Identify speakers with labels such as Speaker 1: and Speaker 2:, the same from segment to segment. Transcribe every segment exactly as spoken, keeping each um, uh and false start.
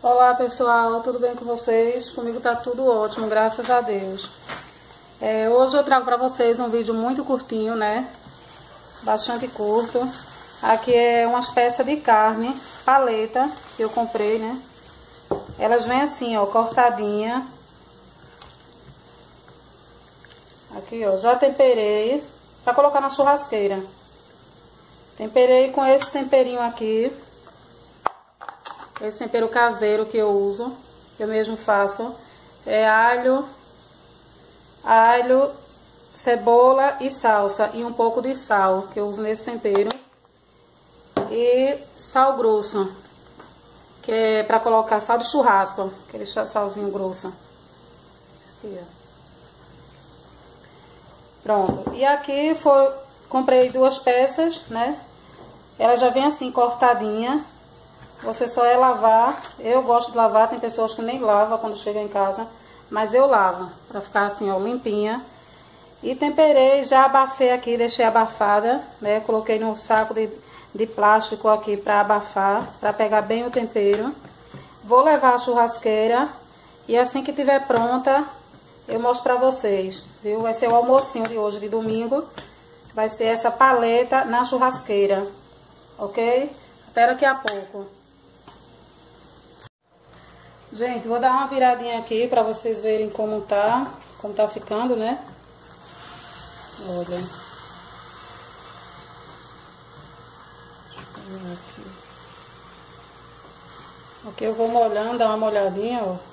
Speaker 1: Olá pessoal, tudo bem com vocês? Comigo tá tudo ótimo, graças a Deus. É, hoje eu trago pra vocês um vídeo muito curtinho, né? Bastante curto. Aqui é umas peças de carne, paleta, que eu comprei, né? Elas vêm assim, ó, cortadinha. Aqui, ó, já temperei pra colocar na churrasqueira. Temperei com esse temperinho aqui. Esse tempero caseiro que eu uso, que eu mesmo faço, é alho, alho, cebola e salsa, e um pouco de sal, que eu uso nesse tempero, e sal grosso, que é pra colocar sal de churrasco, aquele salzinho grosso. Aqui, ó. Pronto, e aqui foi, comprei duas peças, né, ela já vem assim cortadinha. Você só é lavar. Eu gosto de lavar, tem pessoas que nem lavam quando chega em casa, mas eu lavo, pra ficar assim, ó, limpinha. E temperei, já abafei aqui, deixei abafada, né? Coloquei num saco de, de plástico aqui pra abafar, pra pegar bem o tempero. Vou levar a churrasqueira e assim que tiver pronta, eu mostro pra vocês, viu? Vai ser o almocinho de hoje, de domingo. Vai ser essa paleta na churrasqueira, ok? Até daqui a pouco. Gente, vou dar uma viradinha aqui pra vocês verem como tá, como tá ficando, né? Olha. Aqui. Aqui eu vou molhando, dar uma molhadinha, ó.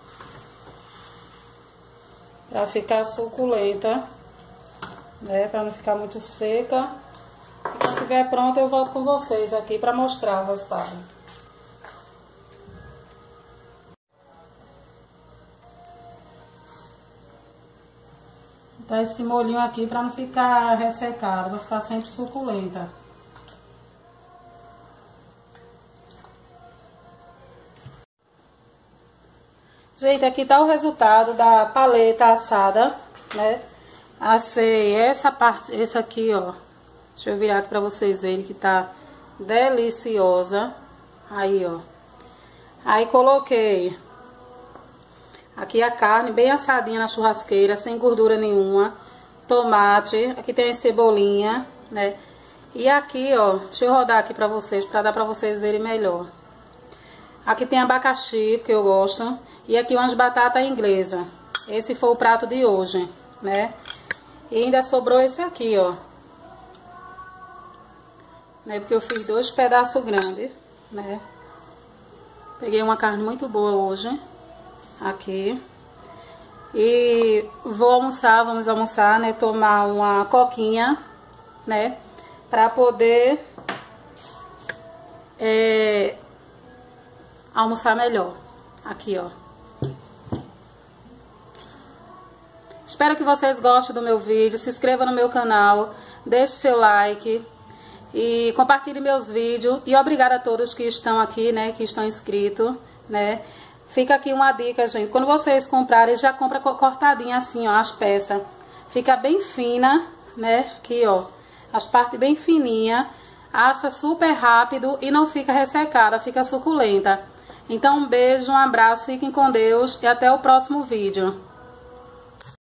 Speaker 1: Pra ficar suculenta, né? Pra não ficar muito seca. E quando estiver pronta eu volto com vocês aqui pra mostrar o resultado. Tá esse molhinho aqui pra não ficar ressecado, vai ficar sempre suculenta. Gente, aqui tá o resultado da paleta assada, né? Assei essa parte, esse aqui, ó. Deixa eu virar aqui pra vocês verem que tá deliciosa. Aí, ó. Aí coloquei aqui a carne bem assadinha na churrasqueira, sem gordura nenhuma. Tomate, aqui tem a cebolinha, né? E aqui, ó, deixa eu rodar aqui pra vocês, pra dar pra vocês verem melhor. Aqui tem abacaxi, que eu gosto. E aqui umas batatas inglesas. Esse foi o prato de hoje, né? E ainda sobrou esse aqui, ó. Né? Porque eu fiz dois pedaços grandes, né? Peguei uma carne muito boa hoje. Aqui. E vou almoçar, vamos almoçar, né? Tomar uma coquinha, né? Pra poder é, almoçar melhor. Aqui, ó. Espero que vocês gostem do meu vídeo. Se inscreva no meu canal. Deixe seu like. E compartilhe meus vídeos. E obrigada a todos que estão aqui, né? Que estão inscritos, né? Fica aqui uma dica, gente. Quando vocês comprarem, já compra cortadinha assim, ó, as peças. Fica bem fina, né? Aqui, ó. As partes bem fininhas. Assa super rápido e não fica ressecada, fica suculenta. Então, um beijo, um abraço, fiquem com Deus e até o próximo vídeo.